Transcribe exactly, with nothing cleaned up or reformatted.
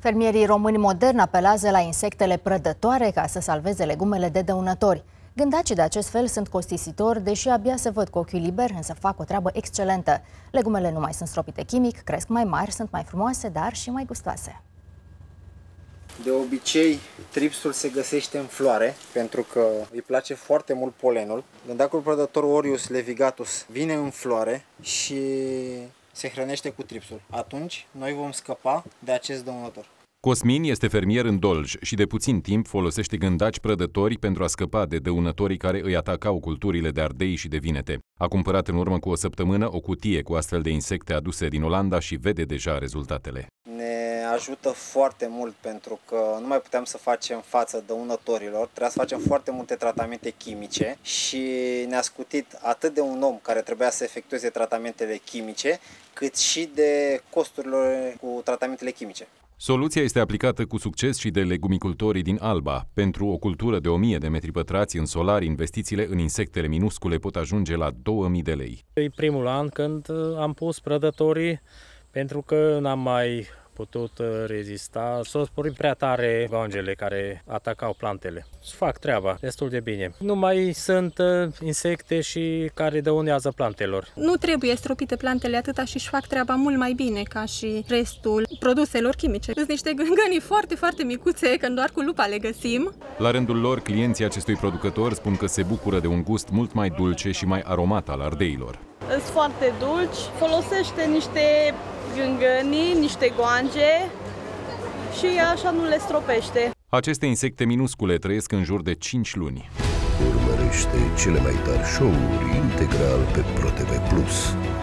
Fermierii români moderni apelează la insectele prădătoare ca să salveze legumele de dăunători. Gândacii de acest fel sunt costisitori, deși abia se văd cu ochiul liber, însă fac o treabă excelentă. Legumele nu mai sunt stropite chimic, cresc mai mari, sunt mai frumoase, dar și mai gustoase. De obicei, tripsul se găsește în floare, pentru că îi place foarte mult polenul. Gândacul prădător Orius levigatus vine în floare și se hrănește cu tripsul. Atunci, noi vom scăpa de acest dăunător. Cosmin este fermier în Dolj și de puțin timp folosește gândaci prădători pentru a scăpa de dăunătorii care îi atacau culturile de ardei și de vinete. A cumpărat în urmă cu o săptămână o cutie cu astfel de insecte aduse din Olanda și vede deja rezultatele. Ne ajută foarte mult pentru că nu mai puteam să facem față dăunătorilor, trebuia să facem foarte multe tratamente chimice și ne-a scutit atât de un om care trebuia să efectueze tratamentele chimice, cât și de costurile cu tratamentele chimice. Soluția este aplicată cu succes și de legumicultorii din Alba. Pentru o cultură de o mie de metri pătrați în solar, investițiile în insectele minuscule pot ajunge la două mii de lei. E primul an când am pus prădătorii, pentru că n-am mai putut rezista. S-au sporit prea tare gongele care atacau plantele. Fac treaba destul de bine. Nu mai sunt insecte și care dăunează plantelor. Nu trebuie stropite plantele atâta și își fac treaba mult mai bine ca și restul produselor chimice. Sunt niște gângănii foarte, foarte micuțe, când doar cu lupa le găsim. La rândul lor, clienții acestui producător spun că se bucură de un gust mult mai dulce și mai aromat al ardeilor. Sunt foarte dulci, folosește niște gângănii, niște goange și așa nu le stropește. Aceste insecte minuscule trăiesc în jur de cinci luni. Urmărește cele mai tari show-uri integral pe ProTV plus.